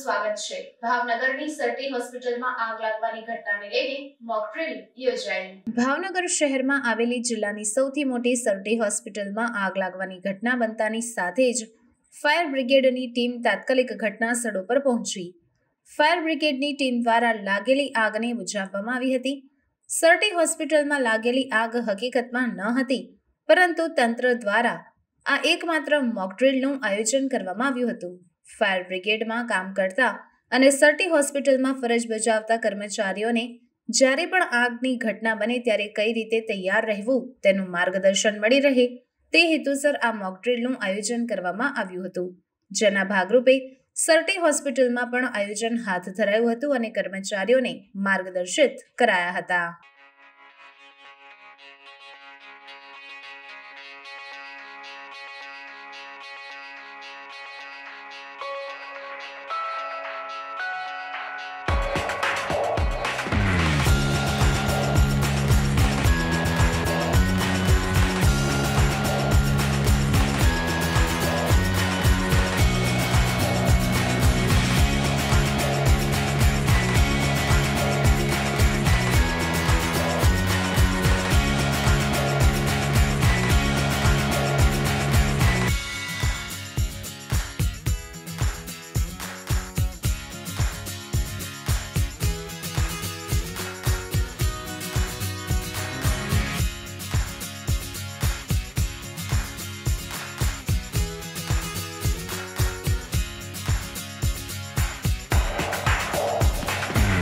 સ્વાગત છે। ભાવનગરની સરટી હોસ્પિટલમાં આગ લાગવાની ઘટનાને લઈને મોક ડ્રીલ યોજાઈ। ભાવનગર શહેરમાં આવેલી જિલ્લાની સૌથી મોટી સરટી હોસ્પિટલમાં આગ લાગવાની ઘટના બનતાની સાથે જ ફાયર બ્રિગેડની ટીમ તાત્કાલિક ઘટના સ્થળ પર પહોંચી। ફાયર બ્રિગેડની ટીમ દ્વારા લાગેલી આગને બુઝાવવામાં આવી હતી। સરટી હોસ્પિટલમાં લાગેલી આગ હકીકતમાં ન હતી, પરંતુ તંત્ર દ્વારા આ એકમાત્ર મોક ડ્રીલનું આયોજન કરવામાં આવ્યું હતું। ફાયર બ્રિગેડમાં કામ કરતા અને સરટી હોસ્પિટલમાં ફરજ બજાવતા કર્મચારીઓને જ્યારે પણ આગની ઘટના બને ત્યારે કઈ રીતે તૈયાર રહેવું તેનું માર્ગદર્શન મળી રહે તે હેતુસર આ મોક ડ્રીલનું આયોજન કરવામાં આવ્યું હતું, જેના ભાગરૂપે સરટી હોસ્પિટલમાં પણ આયોજન હાથ ધરાયું હતું અને કર્મચારીઓને માર્ગદર્શિત કરાયા હતા।